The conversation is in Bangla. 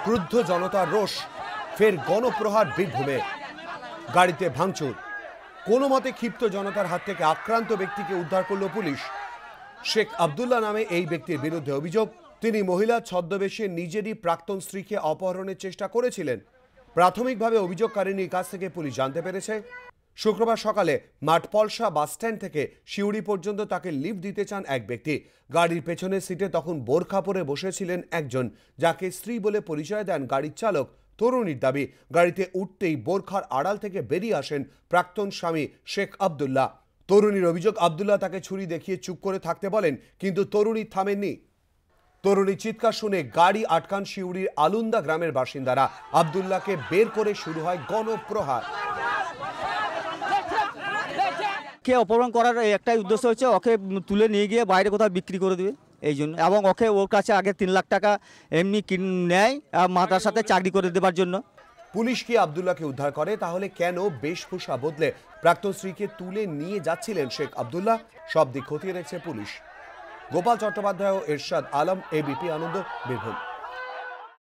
ক্রুদ্ধ জনতার রোষ, ফের গণপ্রহার বীরভূমে, গাড়িতে ভাঙচুর। কোনো মতে ক্ষিপ্ত জনতার হাত থেকে আক্রান্ত ব্যক্তিকে উদ্ধার করল পুলিশ। শেখ আব্দুল্লাহ নামে এই ব্যক্তির বিরুদ্ধে অভিযোগ, তিনি মহিলা ছদ্মবেশে নিজেরই প্রাক্তন স্ত্রীকে অপহরণের চেষ্টা করেছিলেন। প্রাথমিকভাবে অভিযোগকারিনীর কাছ থেকে পুলিশ জানতে পেরেছে, শুক্রবার সকালে মাঠপলসা বাসস্ট্যান্ড থেকে সিউড়ি পর্যন্ত তাকে লিফট দিতে চান এক ব্যক্তি। গাড়ির পেছনের সিটে তখন বোরখা পরে বসেছিলেন একজন, যাকে স্ত্রী বলে পরিচয় দেন গাড়ির চালক। তরুণীর দাবি, গাড়িতে উঠতেই বোরখার আড়াল থেকে বেরিয়ে আসেন প্রাক্তন স্বামী শেখ আব্দুল্লাহ। তরুণীর অভিযোগ, আব্দুল্লাহ তাকে ছুরি দেখিয়ে চুপ করে থাকতে বলেন, কিন্তু তরুণী থামেননি। তরুণীর চিৎকার শুনে গাড়ি আটকান সিউড়ির আলুন্দা গ্রামের বাসিন্দারা। আব্দুল্লাহকে বের করে শুরু হয় গণপ্রহার। কে অপহরণ করার একটাই উদ্দেশ্য হচ্ছে ওকে তুলে নিয়ে গিয়ে বাইরে কোথাও বিক্রি করে দেবে এই জন্য, এবং ওর কাছে আগে 3 লাখ টাকা এমনি নেয় মাতার সাথে চাকরি করে দেবার জন্য। পুলিশ কি আব্দুল্লাহকে উদ্ধার করে, তাহলে কেন বেশভূষা বদলে প্রাক্তন স্ত্রীকে তুলে নিয়ে যাচ্ছিলেন শেখ আব্দুল্লাহ? সব দিক খতিয়ে দেখছে পুলিশ। গোপাল চট্টোপাধ্যায় ও এরশাদ আলম, এবিপি আনন্দ, বীরভূম।